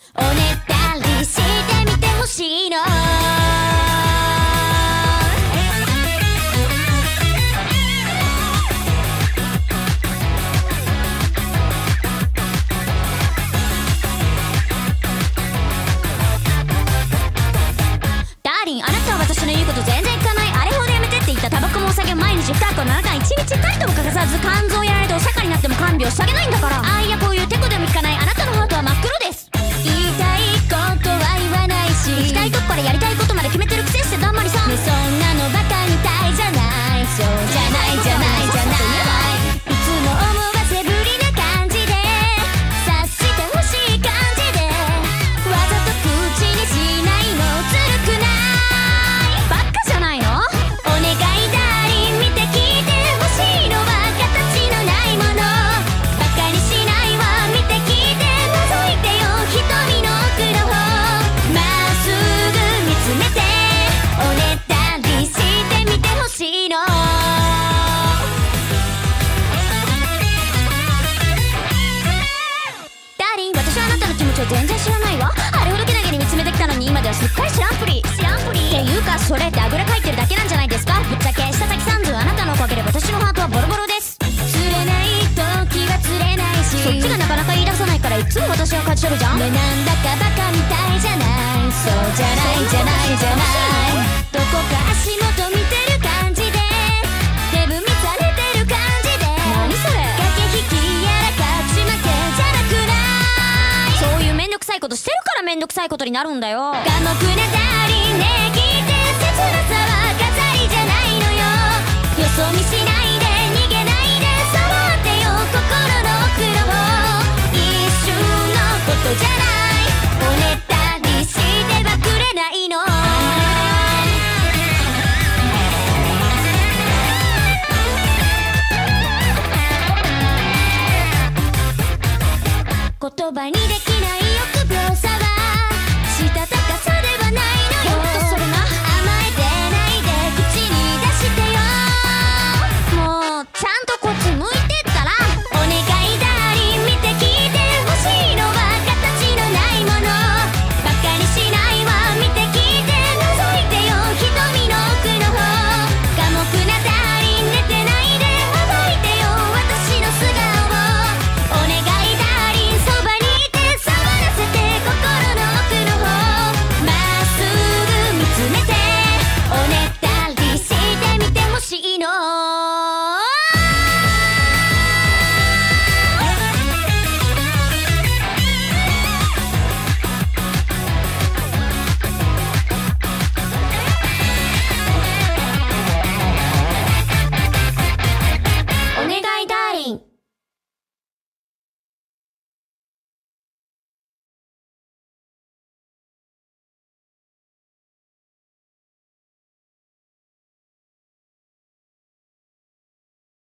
おねだりしてみてほしいの。ダーリン、あなたは私の言うこと全然聞かない。あれほどやめてって言ったタバコもお酒も毎日2箱7回1日たりとも欠かさず肝臓やられてお釈迦になっても看病してあげないんだから。あいやこういうテコでも聞かないあなたのハートは真っ黒です。言いたいことは言わないし、行きたいとこからやりたいことまで決めてるくせしてだんまりさ、ね、そんなのバカみたいじゃない。そうじゃないじゃないじゃない。いつも思わせぶりな感じで察してほしい感じでわざと口にしないのずるくない。バカじゃないの。お願いダーリン見て聞いてほしいのは形のないもの。バカにしないわ見て聞いて覗いてよ瞳の奥の方。まっすぐ見つめておねだりしてみてほしいの。ダーリン、私はあなたの気持ちを全然知らないわ。あれほどけなげに見つめてきたのに今ではすっかり知らんぷり。知らんぷりっていうかそれってあぐらかいてるだけなんじゃないですか。ぶっちゃけ下先さんずあなたのおかげで私のハートはボロボロです。釣れない時は釣れないし、そっちがなかなか言い出さないからいつも私は勝ち取るじゃん。でなんだかバカみたいじゃない。そうじゃないじゃないじゃない。どこか足元見てる感じでデブ見されてる感じで、何それ駆け引きやら勝ち負けじゃなくない。そういうめんどくさいことしてるからめんどくさいことになるんだよ。寡黙なダーリンね聞いて切なさは飾りじゃないのよ。よそ見しないで逃げないで触ってよ心の奥の方。一瞬のことじゃない。おねだりしてはくれないの。言葉に